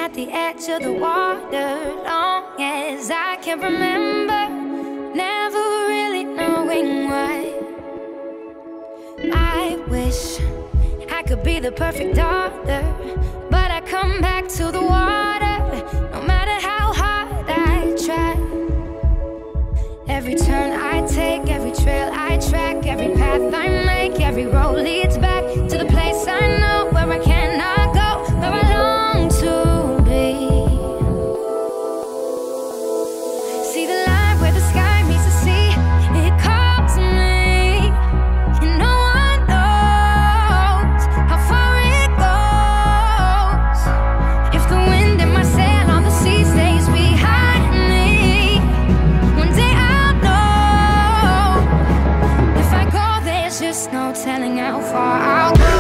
at the edge of the water, long as I can remember, never really knowing why. I wish I could be the perfect daughter, but I come back to the water, no matter how hard I try. Every turn I take, every trail I track, every path I make, every road leads back to the place I know, where I cannot go, where I long to be. See the line where the sky meets the sea, it calls me, and no one knows how far it goes. If the wind in my sail on the sea stays behind me, one day I'll know. If I go, there's just no telling how far I'll go.